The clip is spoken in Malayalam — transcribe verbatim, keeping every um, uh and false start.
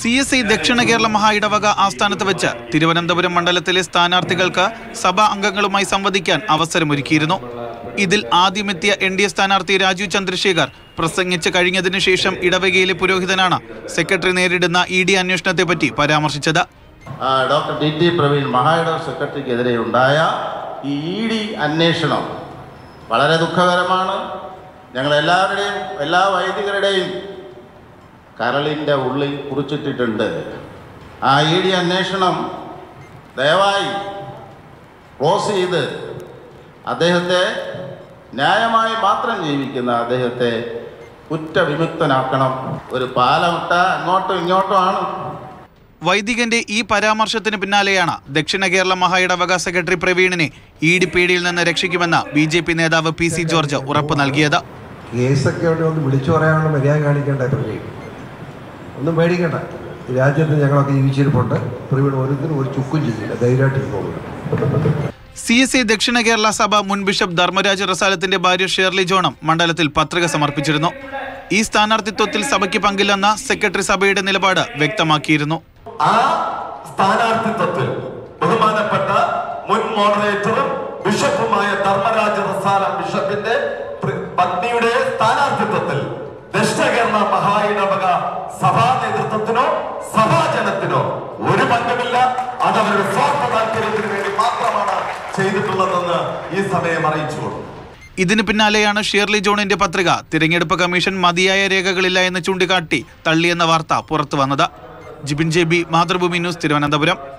സി എസ് ഐ ദക്ഷിണ കേരള മഹാ ഇടവക ആസ്ഥാനത്ത് വെച്ച് തിരുവനന്തപുരം മണ്ഡലത്തിലെ സ്ഥാനാർത്ഥികൾക്ക് സഭാ അംഗങ്ങളുമായി സംവദിക്കാൻ അവസരമൊരുക്കിയിരുന്നു. ഇതിൽ ആദ്യമെത്തിയ എൻ ഡി എ സ്ഥാനാർത്ഥി രാജു ചന്ദ്രശേഖർ പ്രസംഗിച്ച് കഴിഞ്ഞതിനു ശേഷം ഇടവകയിലെ പുരോഹിതനാണ് സെക്രട്ടറി നേരിടുന്ന ഇ ഡി അന്വേഷണത്തെ പറ്റി പരാമർശിച്ചത്. ഡോക്ടർ ഡി ടി പ്രവീൺ മഹായിടവ സെക്രട്ടറിക്കെതിരെ ഉണ്ടായ ഈ ഇ ഡി അന്വേഷണം വളരെ ദുഃഖകരമാണ്. ഞങ്ങളെല്ലാവരുടെയും എല്ലാ വൈദികരുടെയും കരളിൻ്റെ ഉള്ളിൽ കുറിച്ചിട്ടിട്ടുണ്ട്. ആ ഇ ഡി അന്വേഷണം ദയവായി ക്ലോസ് ചെയ്ത് അദ്ദേഹത്തെ ന്യായമായി മാത്രം ജീവിക്കുന്ന അദ്ദേഹത്തെ കുറ്റവിമുക്തനാക്കണം. ഒരു പാലമിട്ട അങ്ങോട്ടും ഇങ്ങോട്ടും ആണ്. വൈദികന്റെ ഈ പരാമർശത്തിന് പിന്നാലെയാണ് ദക്ഷിണ കേരള മഹാ ഇടവക സെക്രട്ടറി പ്രവീണിനെ ഇ ഡി പേടിയിൽ നിന്ന് രക്ഷിക്കുമെന്ന് ബി ജെ പി നേതാവ് പി സി ജോർജ് ഉറപ്പ് നൽകിയത്. കേസൊക്കെ ഒന്ന് വിളിച്ചു പറയാനുള്ള മര്യാദ കാണിക്കേണ്ട പ്രവീൺ, ഒന്നും പേടിക്കണ്ട. ഈ രാജ്യത്ത് ഞങ്ങളൊക്കെ ജീവിച്ചിരിപ്പുണ്ട്. പ്രവീൺ ഓരോരുത്തരും ഒരു ചുക്കും ചെയ്യില്ല, ധൈര്യമായിട്ട്. സി എസ് ഐ ദക്ഷിണ കേരള സഭ മുൻ ബിഷപ്പ് ധർമ്മരാജ് റസാലത്തിന്റെ ഭാര്യ ഷേർലി ജോണും മണ്ഡലത്തിൽ പത്രിക സമർപ്പിച്ചിരുന്നു. ഈ സ്ഥാനാർത്ഥിത്വത്തിൽ സഭയ്ക്ക് പങ്കില്ലെന്ന സെക്രട്ടറി സഭയുടെ നിലപാട് വ്യക്തമാക്കിയിരുന്നു. ആ സ്ഥാനാർത്ഥിത്വത്തിൽ ബഹുമാനപ്പെട്ട മുൻ മോഡറേറ്ററും ബിഷപ്പുമായ ധർമ്മരാജ റസാലം ബിഷപ്പിന്റെ പത്നിയുടെ സ്ഥാനാർത്ഥിത്വത്തിൽ ദക്ഷിണ കേരള മഹാ ഇടവക സഭാ നേതൃത്വത്തിനോ സഭാജനത്തിനോ ഒരു പങ്കമില്ല. അതവരുടെ സ്വാർത്ഥ താല്പര്യത്തിന് വേണ്ടി മാത്രമാണ് ചെയ്തിട്ടുള്ളതെന്ന് ഈ സമയം അറിയിച്ചുകൊള്ളു. ഇതിന് പിന്നാലെയാണ് ഷേർലി ജോണിന്റെ പത്രിക തിരഞ്ഞെടുപ്പ് കമ്മീഷൻ മതിയായ രേഖകളില്ല എന്ന് ചൂണ്ടിക്കാട്ടി തള്ളിയെന്ന വാർത്ത പുറത്തു വന്നത്. Jibin J B, Mathrubhumi news, Thiruvananthapuram.